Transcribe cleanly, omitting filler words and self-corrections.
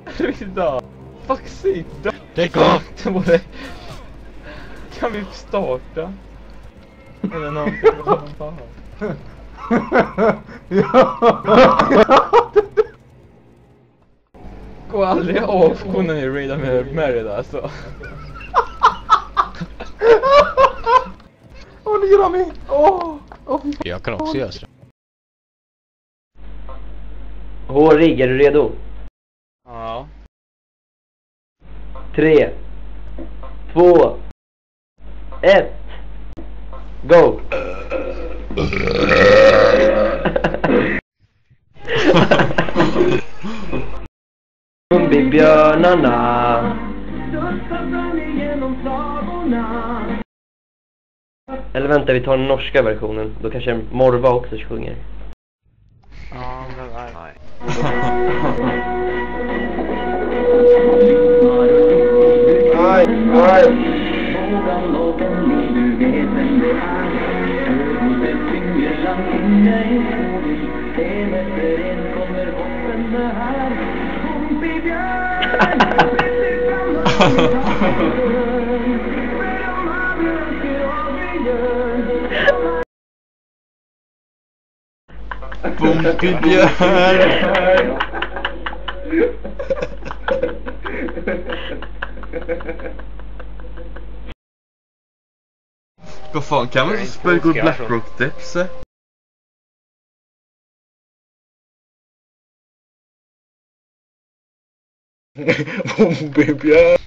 Idag. Fuck sida. Lägg av! Kan vi starta? Eller någonting. Vad fan. Gå aldrig av när ni raidar med Merid alltså. Åh, ni gillar mig! Jag kan också göra så. Hårig, är du redo? Ja. 3, 2, 1, go! Björnarna. Eller vänta, vi tar den norska versionen. Då kanske Morva också sjunger. Ja, men nej. Bumpibjörn! Vad fan, kan man spela gå Blackrock Depths? Bumpibjörn!